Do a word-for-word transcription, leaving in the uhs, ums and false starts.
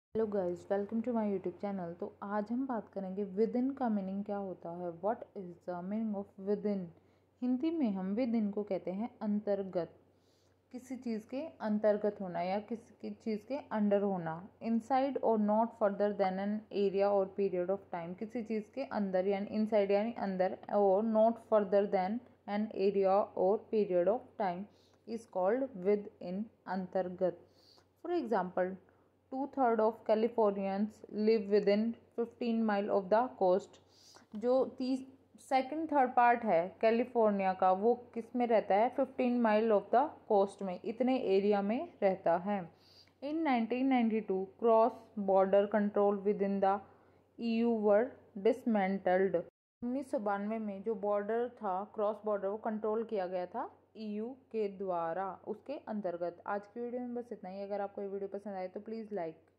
Hello guys, welcome to my YouTube channel. तो आज हम बात करेंगे विद इन का मीनिंग क्या होता है। What is the meaning of within. Hindi में हम विद इन को कहते हैं अंतर्गत, किसी चीज़ के अंतर्गत होना या किसी चीज़ के अंडर होना। इनसाइड और not further than an area और पीरियड ऑफ टाइम, किसी चीज़ के अंदर यानी इनसाइड यानी अंदर, और not further than an area और period of time is called within, अंतर्गत। For example, two third of Californians live within fifteen mile of the coast. जो तीस सेकंड थर्ड पार्ट है कैलिफोर्निया का, वो किस में रहता है? Fifteen mile of the coast में, इतने एरिया में रहता है। In nineteen ninety two cross border control within the EU were dismantled. उन्नीस सौ बानवे में जो बॉर्डर था, क्रॉस बॉर्डर, वो कंट्रोल किया गया था ईयू के द्वारा, उसके अंतर्गत। आज की वीडियो में बस इतना ही। अगर आपको ये वीडियो पसंद आए तो प्लीज़ लाइक